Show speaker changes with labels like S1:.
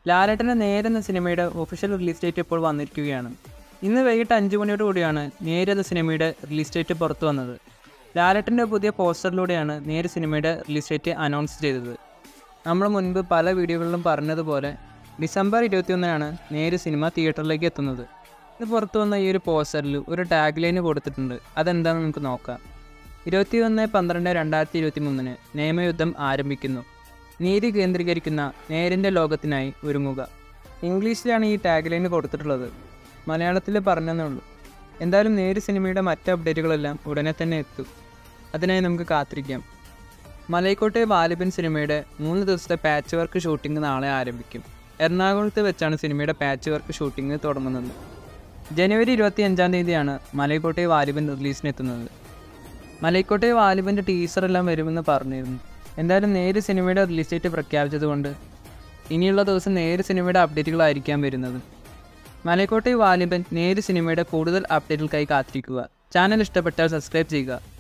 S1: ലാലേട്ടൻ്റെ നേര് എന്ന സിനിമയുടെ ഒഫീഷ്യൽ റിലീസ് ഡേറ്റ് ഇപ്പോൾ വന്നിരിക്കുകയാണ്. ഇന്ന് വൈകിട്ട് 5 മണിയോടുകൂടിയാണ് നേര് എന്ന സിനിമയുടെ റിലീസ് ഡേറ്റ് പുറത്തു വന്നത്. ലാലേട്ടൻ്റെ പുതിയ പോസ്റ്ററിലൂടെയാണ് നേര് സിനിമയുടെ റിലീസ് ഡേറ്റ് അനൗൺസ് ചെയ്തത്. നമ്മൾ മുൻപ് പല വീഡിയോകളിലും പറഞ്ഞതുപോലെ ഡിസംബർ 21-നാണ് നേര് സിനിമ തിയേറ്ററിലേക്ക് എത്തുന്നത്. ഇത് പുറത്തു വന്ന ഈ ഒരു പോസ്റ്ററിൽ ഒരു ടാഗ് ലൈന് കൊടുത്തിട്ടുണ്ട്. അതെന്താണെന്ന് നമുക്ക് നോക്കാം. 21/12/2023 നിയമയുദ്ധം ആരംഭിക്കുന്നു. നീതി കേന്ദ്രീകരിക്കുന്ന നേരിൻ്റെ ലോകത്തിനായി ഒരുങ്ങുക. ഇംഗ്ലീഷിലാണ് ഈ ടാഗ് ലൈന് കൊടുത്തിട്ടുള്ളത്. മലയാളത്തിൽ പറഞ്ഞതേ ഉള്ളൂ. എന്തായാലും നേര് സിനിമയുടെ മറ്റ് അപ്ഡേറ്റുകളെല്ലാം ഉടനെ തന്നെ എത്തും. അതിനായി നമുക്ക് കാത്തിരിക്കാം. മലൈക്കോട്ടെ വാലിബൻ സിനിമയുടെ 3 ദിവസത്തെ പാച്ച് വർക്ക് ഷൂട്ടിംഗ് നാളെ ആരംഭിക്കും. എറണാകുളത്ത് വെച്ചാണ് സിനിമയുടെ പാച്ച് വർക്ക് ഷൂട്ടിംഗ് തുടങ്ങുന്നത്. ജനുവരി 25-ാണ് മലൈക്കോട്ടെ വാലിബൻ റിലീസിനെത്തുന്നത്. മലൈക്കോട്ടെ വാലിബൻ്റെ ടീസറെല്ലാം വരുമെന്ന് പറഞ്ഞിരുന്നു. എന്തായാലും നേര് സിനിമയുടെ റിലീസ് ഡേറ്റ് പ്രഖ്യാപിച്ചതുകൊണ്ട് ഇനിയുള്ള ദിവസം നേര് സിനിമയുടെ അപ്ഡേറ്റുകളായിരിക്കാം വരുന്നത്. മലൈക്കോട്ടെ വാലിബൻ നേര് സിനിമയുടെ കൂടുതൽ അപ്ഡേറ്റുകൾക്കായി കാത്തിരിക്കുക. ചാനൽ ഇഷ്ടപ്പെട്ടാൽ സബ്സ്ക്രൈബ് ചെയ്യുക.